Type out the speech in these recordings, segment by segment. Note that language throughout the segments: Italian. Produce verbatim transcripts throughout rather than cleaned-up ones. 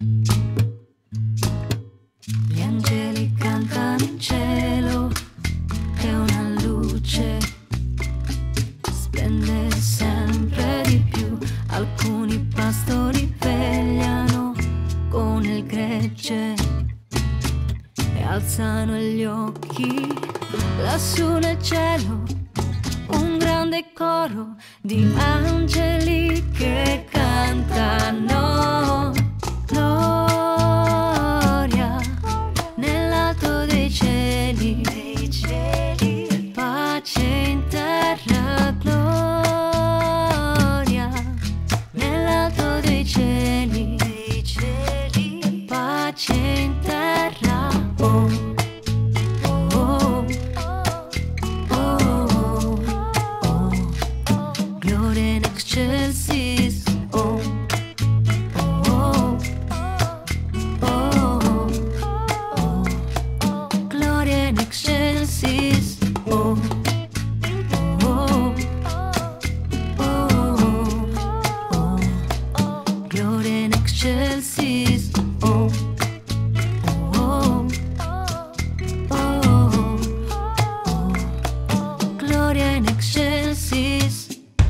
Gli angeli cantano in cielo e una luce splende sempre di più. Alcuni pastori vegliano con il gregge e alzano gli occhi lassù nel cielo. Un grande coro di angeli che cantano gloria nell'alto dei cieli, dei cieli, pace in terra, gloria nell'alto dei cieli, dei cieli, pace in terra. Oh. Excelsis, oh, oh, oh, oh, gloria in excelsis, oh, oh, oh, oh, gloria in excelsis, oh, oh, oh, oh, gloria in excelsis.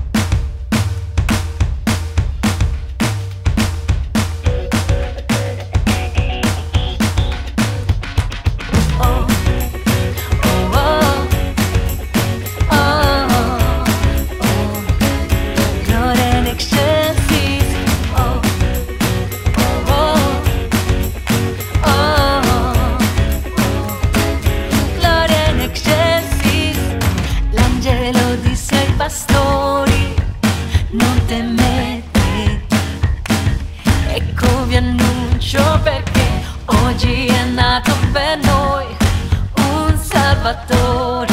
Pastori, non temete, ecco vi annuncio perché oggi è nato per noi un Salvatore.